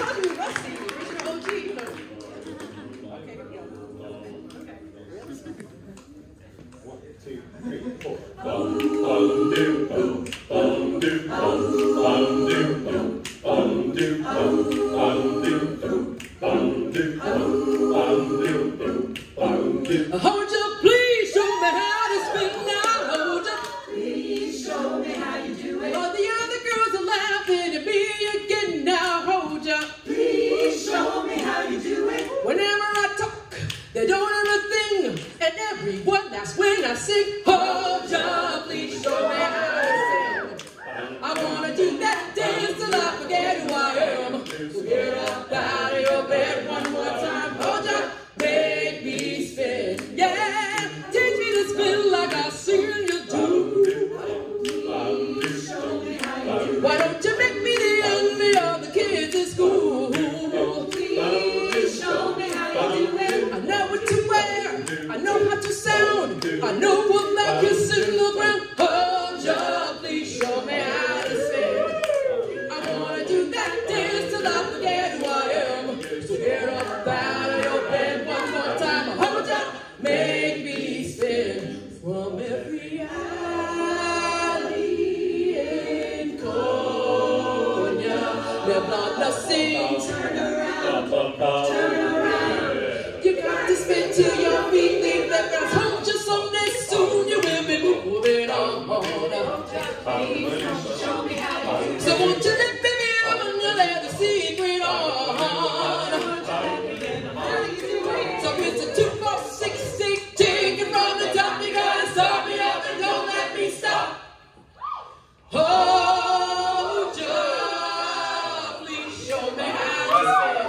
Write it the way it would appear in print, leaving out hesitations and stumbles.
talking to me, Rusty, original OG, you know. Okay, here we go. Okay. 1, 2, 3, 4. Bum bum doo bum bum doo bum bum doo bum bum doo bum bum doo bum doo bum bum doo bum doo. Hodja, please show me how to spin now. Hodja, please show me how you do it. All the other girls are laughing at me again now. Hodja, please show me how you do it. Whenever I talk, they don't hear a thing, and everyone, that's when I sing. Hodja, please show me how to sing. I wanna do that dance till I forget who I am. So get up out of your bed one more time. Hodja, make me spin. Yeah, teach me to spin like I seen you do. Why don't you make me the envy of the kids in school? Please show me how you do it. I know what to wear, I know how to sound, I know what that is in the ground. Hodja, please show me how to spin. I wanna do that dance till I forget who I am. So get up out of your bed one more time. Hodja, make me spin. From every alley in Konya, Nevada sings. Turn around, turn around. You got to spin till your feet leave the ground. Hodja, someday soon you will be moving on. Show me how you do it. So won't you let me in when you let the secret on? So it's a 2, 4, 6, 6, take it from the top. You gotta start me up and don't let me stop. Hodja, please show me how to spin.